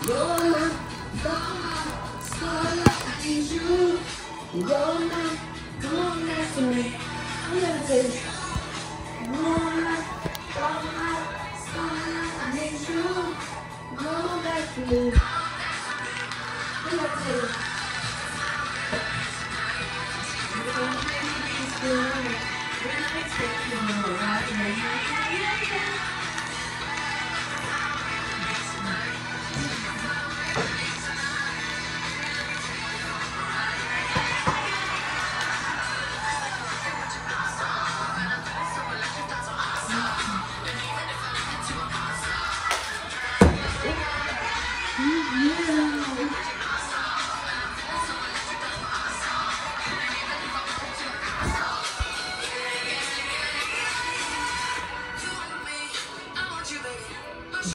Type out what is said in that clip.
You're my starlight, I need you. You're my, come on back to me. I'm gonna take it. You're my starlight, I need you. Come on back to me. I'm gonna take it. You're my baby, it's good. When I take you, right?